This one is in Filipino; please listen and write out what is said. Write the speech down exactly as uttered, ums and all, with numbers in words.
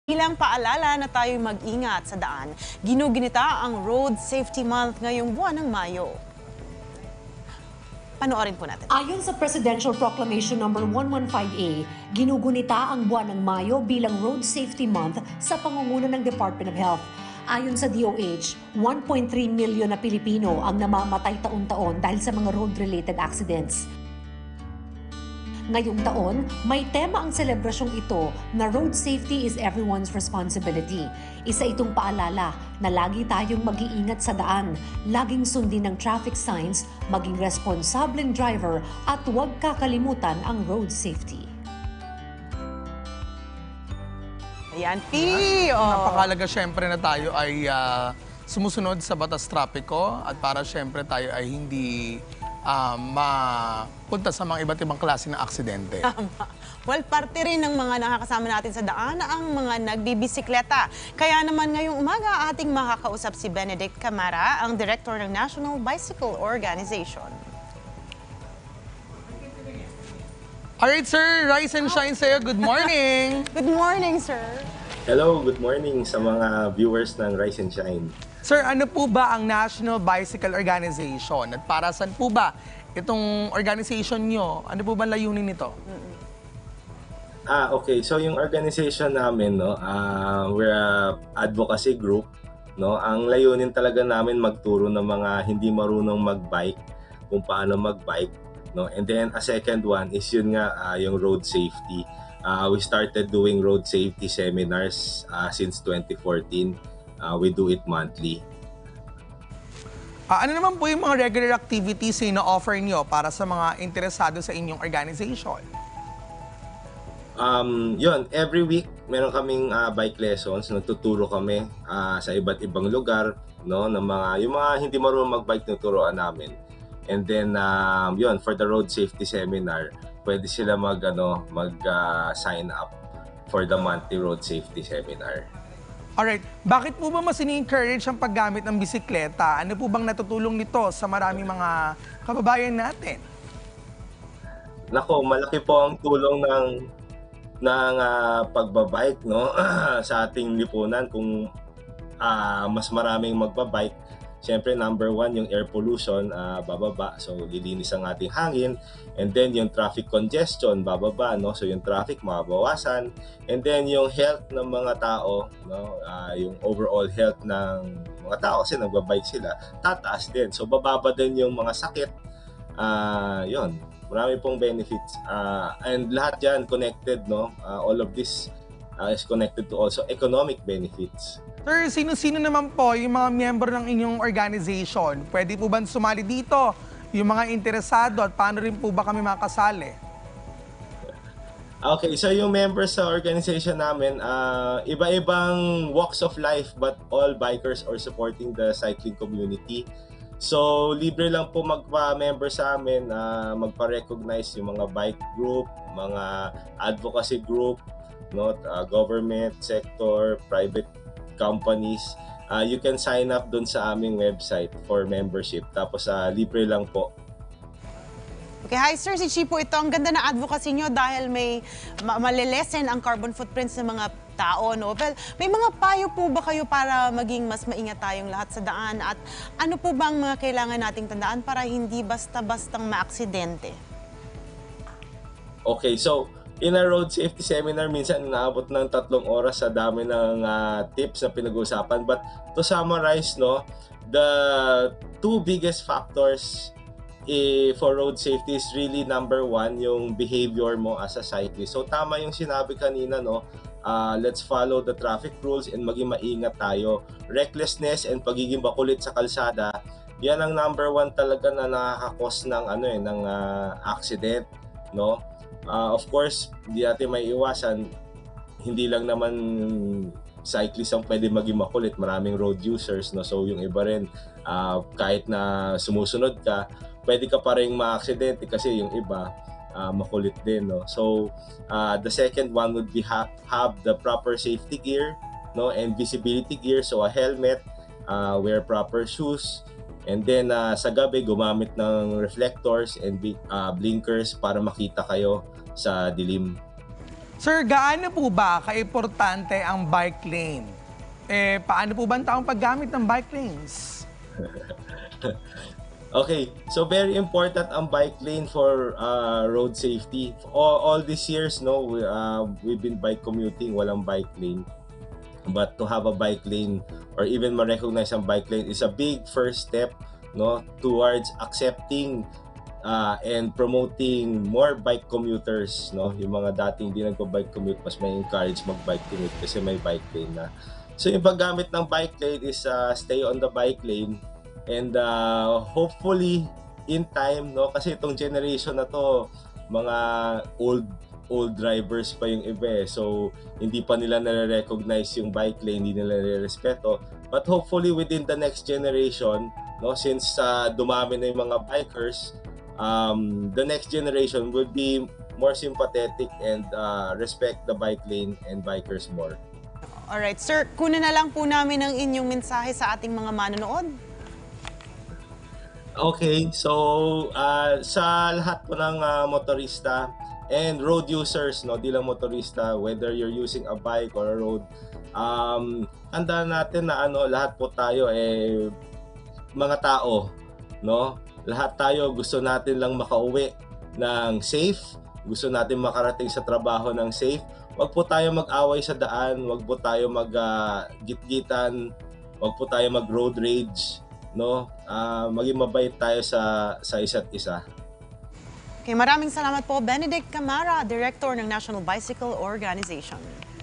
Bilang paalala na tayo'y mag-ingat sa daan, ginuginita ang Road Safety Month ngayong buwan ng Mayo. Panoorin po natin. Ayon sa Presidential Proclamation number one fifteen A, ginugunita ang buwan ng Mayo bilang Road Safety Month sa pangunguna ng Department of Health. Ayon sa D O H, one point three milyon na Pilipino ang namamatay taon-taon dahil sa mga road-related accidents. Ngayong taon, may tema ang selebrasyong ito na road safety is everyone's responsibility. Isa itong paalala na lagi tayong mag-iingat sa daan, laging sundin ng traffic signs, maging responsableng driver at huwag kakalimutan ang road safety. Ayan, P! Oh. Napakalaga syempre na tayo ay uh, sumusunod sa batas trapiko at para syempre tayo ay hindi uh, mapunta sa mga iba't ibang klase ng aksidente. Tama. Well, parte rin ng mga nakakasama natin sa daan ang mga nagbibisikleta. Kaya naman ngayong umaga ating makakausap si Benedict Camara, ang Director ng National Bicycle Organization. Alright, sir. Rise and shine sa'yo. Good morning. Good morning, sir. Hello, good morning sa mga viewers ng Rise and Shine. Sir, ano po ba ang National Bicycle Organization? At para saan po ba itong organization nyo? Ano po ba layunin nito? Ah, okay. So yung organization namin, no, uh, we're a advocacy group, no. Ang layunin talaga namin magturo ng mga hindi marunong magbike kung paano magbike, no. And then a second one is yun nga uh, yung road safety. Uh, we started doing road safety seminars uh, since twenty fourteen. Uh, we do it monthly. Uh, ano naman po yung mga regular activities na offer nyo para sa mga interesado sa inyong organization? Um, yun, every week meron kaming uh, bike lessons, nagtuturo kami uh, sa iba't ibang lugar, no, ng mga yung mga hindi marunong magbike tuturuan namin. And then um, yun, for the road safety seminar, pwede sila mag ano, mag uh, sign up for the monthly road safety seminar. Alright, bakit po ba mas ini-encourage ang paggamit ng bisikleta? Ano po bang natutulong nito sa maraming mga kababayan natin? Nako, malaki po ang tulong ng ng uh, pagbabike, no, sa ating lipunan kung uh, mas maraming magbabike. Siyempre, number one, yung air pollution, uh, bababa. So, lilinis ang ating hangin. And then, yung traffic congestion, bababa, no? So, yung traffic, mababawasan. And then, yung health ng mga tao, no? Uh, yung overall health ng mga tao, kasi nagbabike sila, tataas din. So, bababa din yung mga sakit. Uh, yun, marami pong benefits. Uh, and lahat yan connected, no? Uh, all of this uh, is connected to also economic benefits. Sir, sino-sino naman po yung mga miyembro ng inyong organization? Pwede po ba sumali dito? Yung mga interesado at paano rin po ba kami makasali? Okay, so yung members sa organization namin, uh, iba-ibang walks of life but all bikers are supporting the cycling community. So, libre lang po magpa-member sa amin, uh, magpa-recognize yung mga bike group, mga advocacy group, no, uh, government sector, private companies. Uh, you can sign up dun sa aming website for membership. Tapos uh, libre lang po. Okay, hi sir, si Chipo ito. Ang ganda na advocacy nyo dahil may ma malilesen ang carbon footprints ng mga tao, no? Well, may mga payo po ba kayo para maging mas maingat tayong lahat sa daan? At ano po ba ang mga kailangan nating tandaan para hindi basta-bastang maaksidente? Okay, so in a road safety seminar, minsan inaabot ng tatlong oras sa dami ng uh, tips na pinag-uusapan. But to summarize, no, the two biggest factors eh, for road safety is really number one, yung behavior mo as a cyclist. So tama yung sinabi kanina, no, uh, let's follow the traffic rules and maging maingat tayo. Recklessness and pagiging bakulit sa kalsada, yan ang number one talaga na nakakakos ng ano eh, ng uh, accident, no. Uh, of course, hindi natin may iwasan, hindi lang naman cyclist ang pwede maging makulit, maraming road users, no? So yung iba rin, uh, kahit na sumusunod ka, pwede ka pa rin ma-aksidente kasi yung iba uh, makulit din, no? So uh, the second one would be ha have the proper safety gear, no, and visibility gear, so a helmet, uh, wear proper shoes. And then uh, sa gabi, gumamit ng reflectors and uh, blinkers para makita kayo sa dilim. Sir, gaano po ba kaimportante ang bike lane? Eh, paano po ba ang taong paggamit ng bike lanes? Okay, so very important ang bike lane for uh, road safety. All, all these years, no, we, uh, we've been bike commuting, walang bike lane. But to have a bike lane or even ma-recognize ang bike lane is a big first step, no, towards accepting uh, and promoting more bike commuters, no. Yung mga dating hindi nagpo-bike commute, mas may encourage mag-bike commute kasi may bike lane na. So yung paggamit ng bike lane is uh, stay on the bike lane. And uh, hopefully in time, no, kasi itong generation na to, mga old old drivers pa yung iba eh. So hindi pa nila nare-recognize yung bike lane, hindi nila nare-respeto. But hopefully within the next generation, no, since uh, dumami na yung mga bikers, um, the next generation would be more sympathetic and uh, respect the bike lane and bikers more. Alright, sir, kunin na lang po namin ang inyong mensahe sa ating mga manonood. Okay, so uh, sa lahat po ng uh, motorista and road users, no, di lang motorista, whether you're using a bike or a road, um, tandaan natin na ano, lahat po tayo eh mga tao, no? Lahat tayo gusto natin lang makauwi ng safe, gusto natin makarating sa trabaho ng safe. Wag po tayo mag-away sa daan, wag po tayo mag-gitgitan, uh, wag po tayo mag-road rage, no? Uh, maging mabait tayo sa sa isa't isa. Okay, maraming salamat po, Benedict Camara, Director ng National Bicycle Organization.